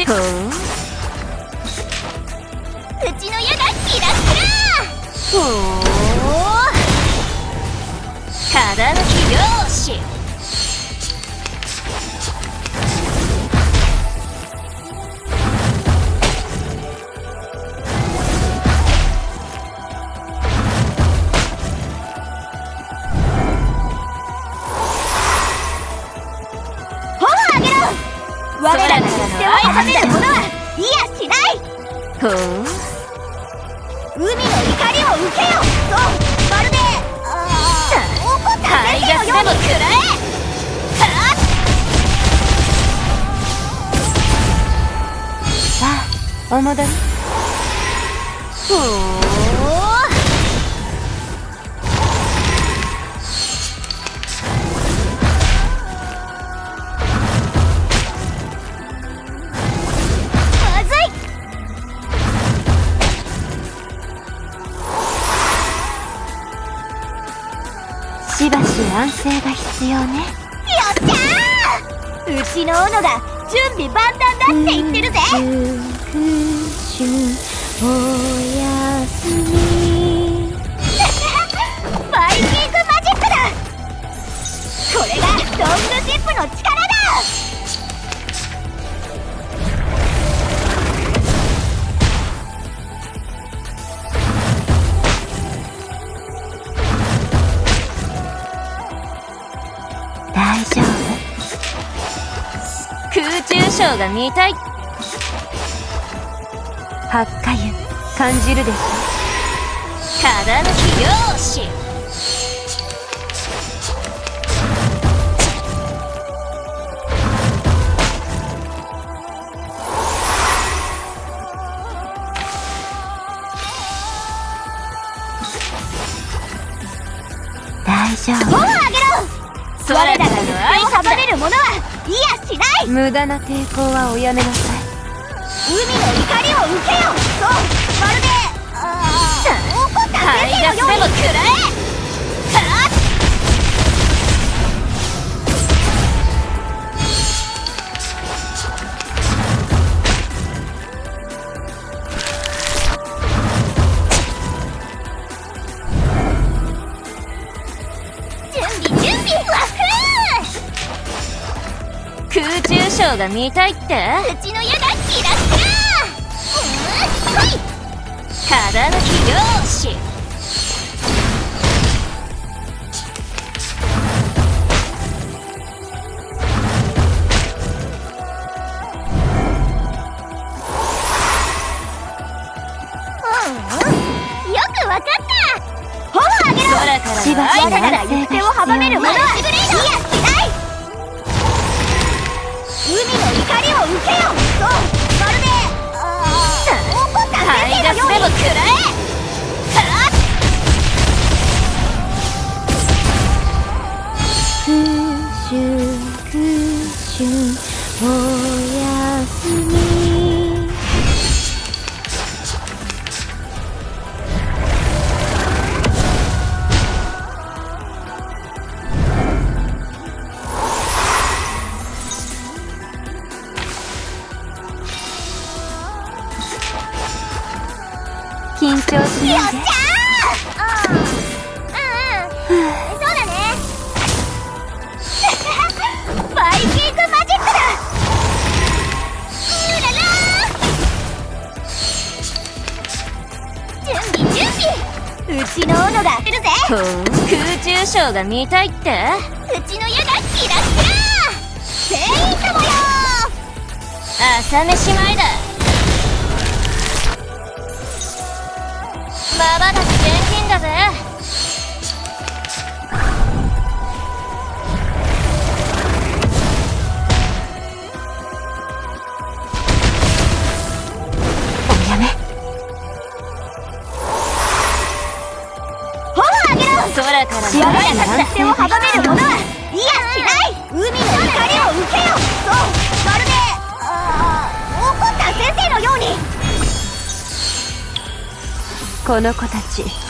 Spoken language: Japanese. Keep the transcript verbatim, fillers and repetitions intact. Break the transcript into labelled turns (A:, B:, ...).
A: ほう、うちの矢がキラキラ。ほう、風抜き漁師。我らが出世を果たせる者はいやしない。ほう、海の怒りを受けよ。そう、まるで怒った先生のように食らえ。さあ、お戻り。ほう、しばし安静が必要ね。よっしゃー、うちの斧が準備万端だって言ってるぜ。おやすみバイキングマジックだ。これがロングシップの力だ。大丈夫。空中ショーが見たい。発火油感じるでしょ。風抜き漁師。大丈夫。本をあげろ。我らが出世を阻める者はいやしない。無駄な抵抗はおやめなさい。海の怒りを受けよ。そう、まるで怒った先生のように食らえ。空中ショーが見たいって。うちの矢がキラキラ。うん、来い。風抜き漁師。うん、よくわかった。頬を上げろ。しばしばら行く手を阻める者はしない。海の怒りを受けよ。そう、まるで怒った先生のように食らえ。空春空春おやすみ。緊張しないで。よっしゃー。うんうん、そうだね。バイキングマジックだ。うららー。準備準備。うちの斧が来るぜ。ほう、空中ショーが見たいって。うちの矢がキラキラ。全員ともよー。朝飯前だ。まばたき厳禁だぜ。おやめ。頬を上げろ。空から我らが出世を阻める者はいやしない。海の怒りを受けよ。そう、まるで怒った先生のように。この子たち